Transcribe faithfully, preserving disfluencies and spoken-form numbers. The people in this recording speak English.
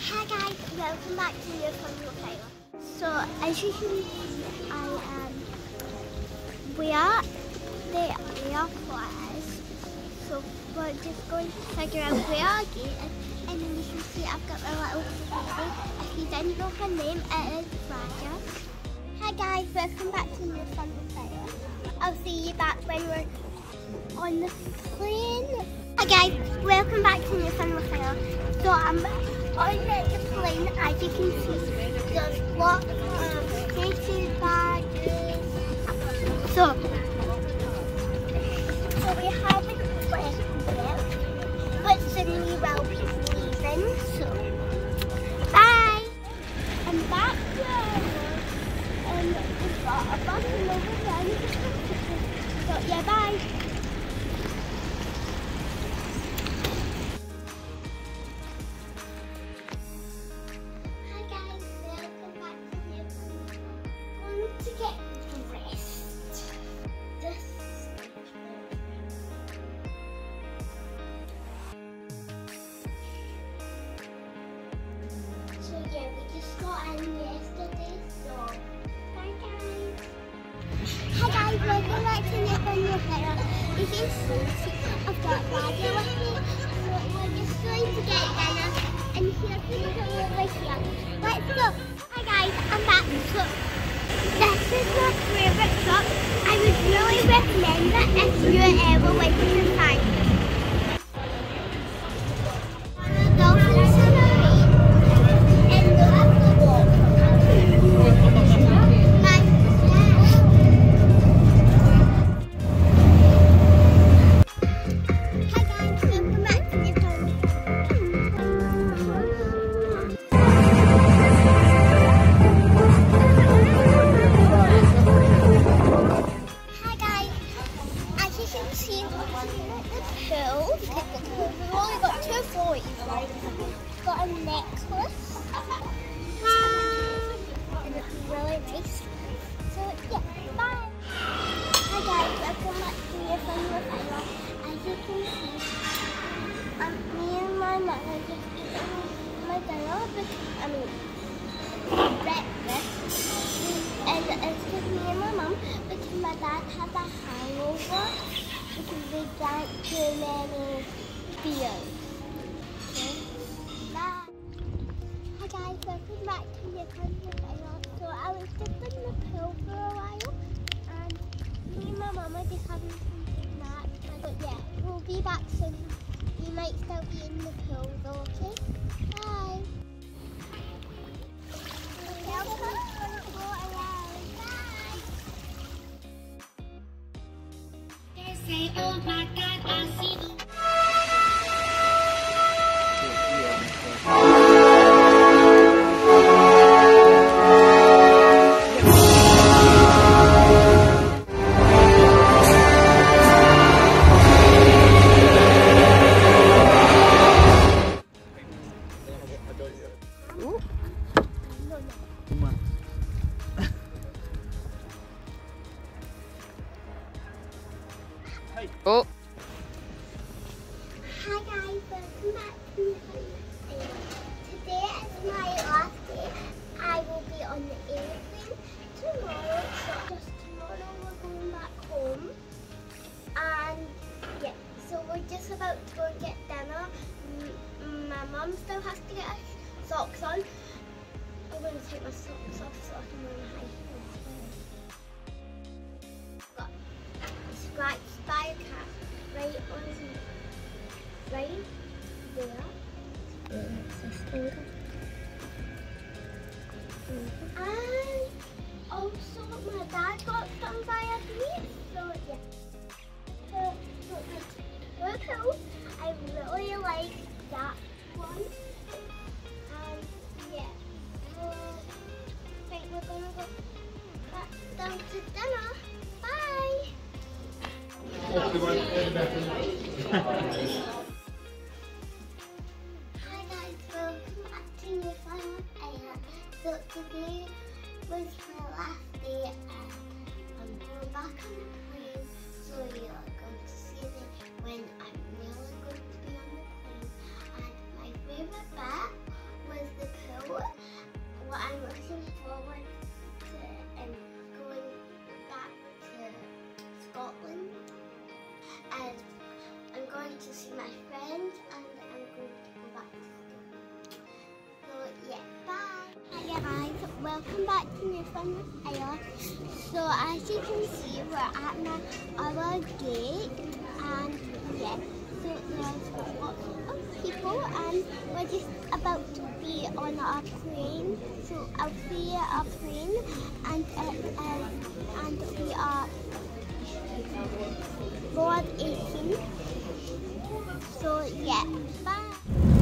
Hi guys, welcome back to your Fun with Taylor. So as you can see, I um we are they we are players. So we're just going to figure out where our gate is, and then you can see I've got my little baby. If you didn't know her name, it is Raja. Hi guys, welcome back to your Fun with Taylor. I'll see you back when we're on the plane. Hi guys, welcome back to your Fun with Taylor. So I'm on the plane, as you can see, there's lots of cases, badges. So, so we haven't left yet, but soon we will be leaving. So, bye. I'm back here, and we've got a bus and over there. So yeah, bye. To get dressed. This so yeah, we just got in yesterday, so bye guys. Hi guys, welcome back to your Fun with Taylor. You can see I've got Raja with me, so we're just going to get dinner, and here's the over here. Let's go. Hi guys, I'm back. So this is my favourite shop. I would really recommend it if you ever went to find it. The dolphins are right and the little walk. Hi guys, welcome back to the phone. See the pool. We've only got two floors. Got a necklace, and it's really nice. So yeah, bye. Hi guys, welcome back to your Fun with Taylor. As you can see, um, me and my mum are just eating my dinner. I mean breakfast, and it's just me and my mum because my dad has a hangover. Because they drank too many beers. Okay. Bye. Hi guys, welcome back to your Fun with Taylor. So I was just in the pool for a while, and me and my mum are just having some snacks. But yeah, we'll be back soon. You might still be in the pool though, okay? Bye. Say, oh my God, I see the Oh. Hi guys, welcome back to my channel. Today is my last day. I will be on the airplane tomorrow. So just tomorrow we're going back home. And yeah, so we're just about to go and get dinner. M my mum still has to get her socks on. I'm going to take my socks off so I can wear my high heels. Got scratched by a cat right on his right there. And also my dad got stung by a bee, so yeah. So, so the two pills, I really like that one. And yeah, uh, I think we're gonna go back down to dinner. Bye! Hi guys, welcome back to your Fun with Taylor. So today was my last day and I'm going back on the plane. So you're going to see me when I'm really going to be on the plane. And my favourite bit was the welcome back to New Fun with Ella. So as you can see, we're at my other gate, and yeah, so there's lots of people, and we're just about to be on a plane. So I'll see a plane, and uh, uh, and we are board eighteen. So yeah, bye.